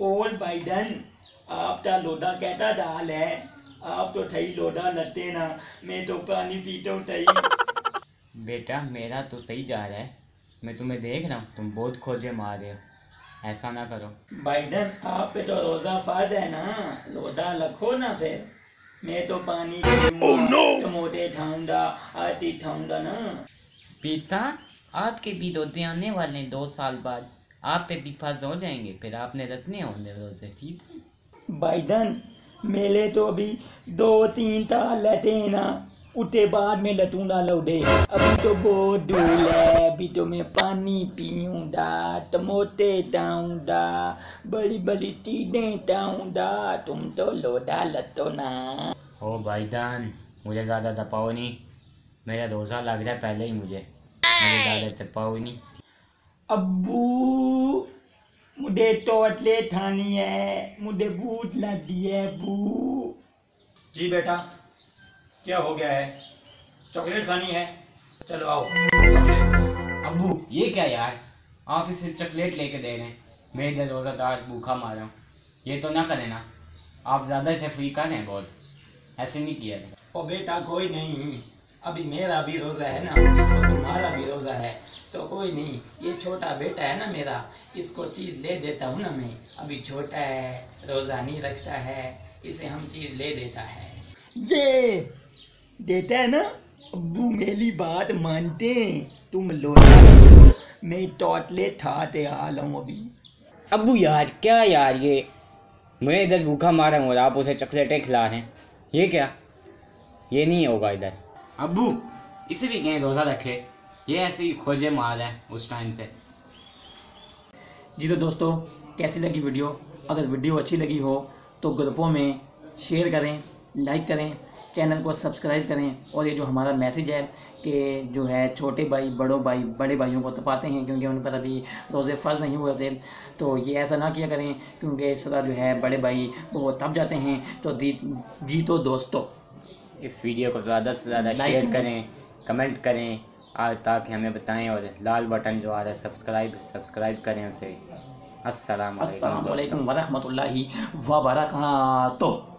और बाइडन आपका लोडा कहता डाल है। आप तो ठई लोडा लते ना, मैं तो पानी पीता हूँ ठई। बेटा मेरा तो सही जा रहा है, मैं तुम्हें देख रहा हूँ, तुम बहुत खोजे मार रहे हो, ऐसा ना करो। बाइडन आप पे तो रोजा फर्ज है ना, लोडा रखो ना फिर। मैं तो पानी पीऊंगा, टमोटे ठाऊंगा, आटी ठाऊंगा ना। पिता, आपके भी रोजे आने वाले हैं 2 साल बाद, आप पे भी फर्ज हो जाएंगे, फिर आपने रखने होंगे रोजे, ठीक है? बाइडन मेले तो अभी 2-3 ताल लेते हैं ना, उठे बाद में लटूंगा लौडे। अभी तो बहुत धूल है, अभी तो मैं पानी पीऊंगा, टमोटे टाऊंगा, बड़ी बड़ी चीजें टाऊंगा। तुम तो लोडा लतो ना। ओ भाईजान, मुझे ज़्यादा दबाओ नहीं, मेरा रोज़ा लग रहा है पहले ही, मुझे ज़्यादा दबाओ नहीं। अब्बू मुझे टोटले ठानी है, मुझे भूख लगी है बू। जी बेटा, क्या हो गया है? चॉकलेट खानी है? चलो आओ चॉकलेट। अब्बू ये क्या यार, आप इसे चॉकलेट लेके दे रहे हैं, मैं इधर रोज़ादार भूखा मारा हूँ, ये तो ना करें ना, आप ज़्यादा इसे फ्री कर रहे हैं बहुत, ऐसे नहीं किया है। ओ बेटा कोई नहीं, अभी मेरा भी रोज़ा है ना और तुम्हारा भी रोज़ा है, तो कोई नहीं, ये छोटा बेटा है ना मेरा, इसको चीज़ ले देता हूँ ना मैं। अभी छोटा है, रोज़ा नहीं रखता है, इसे हम चीज़ ले देता है। ये देता है ना। अब्बू मेरी बात मानते हैं, तुम लोटा, मैं टोटले ठाते आ हूँ अभी। अब्बू यार क्या यार, ये मैं इधर भूखा मारा हूँ और आप उसे चॉकलेटें खिला रहे हैं, ये क्या, ये नहीं होगा इधर। अब्बू इसे भी कहीं रोज़ा रखे, ये ऐसे ही खोजे मार है उस टाइम से। जी तो दोस्तों, कैसी लगी वीडियो? अगर वीडियो अच्छी लगी हो तो ग्रुपों में शेयर करें, लाइक करें, चैनल को सब्सक्राइब करें। और ये जो हमारा मैसेज है कि जो है छोटे भाई बड़े भाइयों को तपाते हैं क्योंकि उन पर अभी रोज़े फ़र्ज नहीं हुए थे, तो ये ऐसा ना किया करें क्योंकि इस तरह जो है बड़े भाई बहुत तप जाते हैं। तो जी तो दोस्तों, इस वीडियो को ज़्यादा से ज़्यादा शेयर करें, कमेंट करें ताकि हमें बताएं, और लाल बटन जो आ रहा है सब्सक्राइब करें उसे। अस्सलाम वालेकुम वरहमतुल्लाहि व बरकातुहू।